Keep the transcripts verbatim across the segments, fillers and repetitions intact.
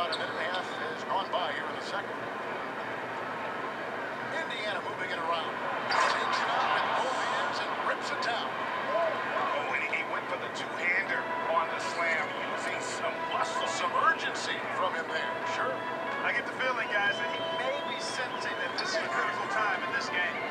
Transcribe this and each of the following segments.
about a minute and a half has gone by here in the second. Indiana moving it around. Takes it out with both hands and rips it down. Oh, and he went for the two-hander on the slam, using some muscle. Some urgency from him there, sure. I get the feeling, guys, that he may be sensing that this is a critical time in this game.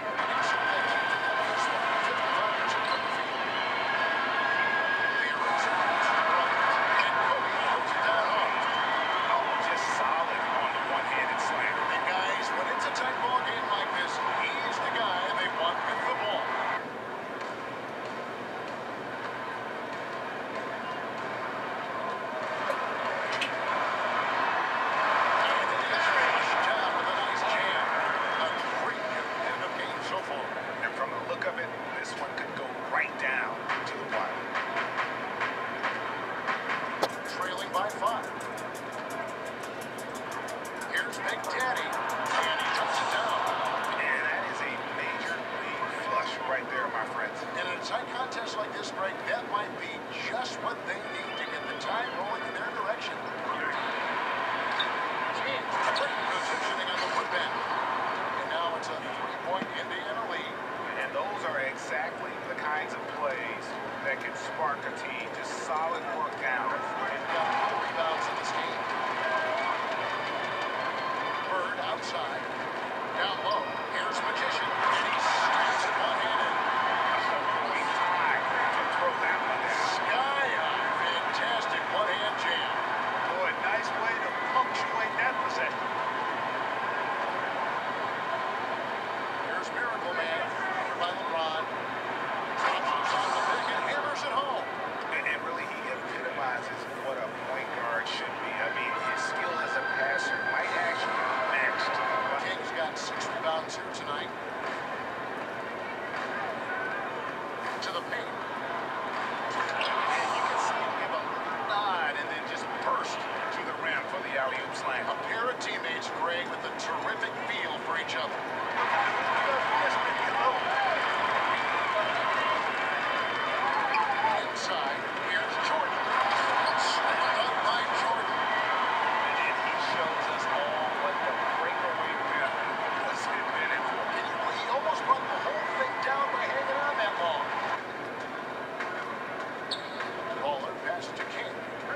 Like this break, that might be just what they need to get the tide rolling in their direction. Great positioning on the woodbend. And now it's a three-point Indiana lead. And those are exactly the kinds of plays that can spark a team. Just solid work down. They've got no rebounds in this game. Bird outside. Down low. Here's Magician. And he snaps it one-handed. Here tonight. To the paint. And you can see him give a nod and then just burst to the rim for the alley-oop slam. A pair of teammates, Greg, with a terrific feel for each other. Inside, here's Jordan. Slammed up by Jordan. And he shows us all what the breakaway rim was invented for. He almost brought the whole thing down by hanging on that long. Baller pass to King.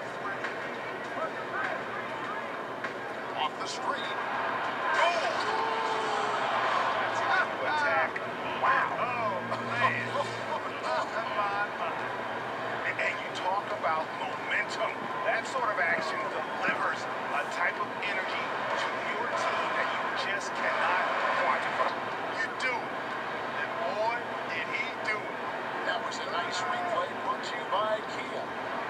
Off the screen. Goal! That's a new attack. Wow. Oh, man. And you talk about momentum. That sort of action delivers a type of energy to your team that you just cannot quantify. You do. And boy, did he do it. That was a nice replay brought to you by Kia.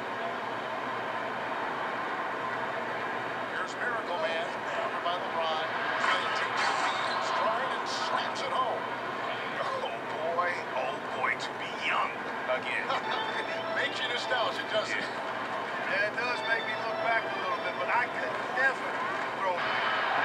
Here's Miracle Man. Over by LeBron. He takes the lead in stride and slams it home. Oh, boy. Oh, boy, to be young again. Makes you nostalgic, doesn't it? Yeah, it does make me look back a little bit, but I could never throw it.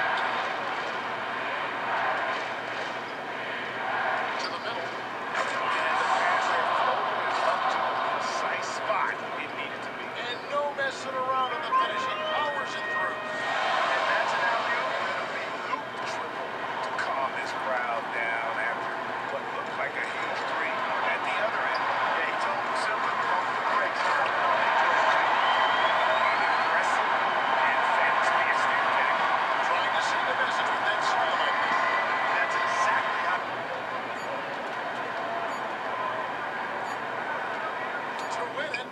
To the middle. And the pass there floated up to the precise spot it needed to be. And no messing around in the finishing. Powers it through. And that's an alley-oop. It'll be loop triple to calm this crowd down after what looked like a huge three at the other end. Yeah, he told him simply, pump the brakes now. Impressive and fantastic. Trying to send a message with that slam, I think. That's exactly how. To win it.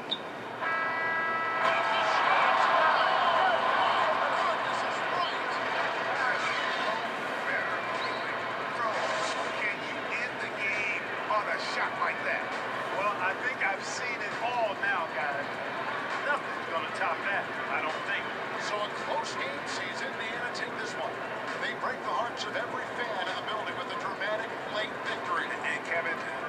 Can you end the game on a shot like that? Well, I think I've seen it all now, guys. Nothing's going to top that, I don't think. So a close game sees Indiana take this one. They break the hearts of every fan in the building with a dramatic late victory. And Kevin,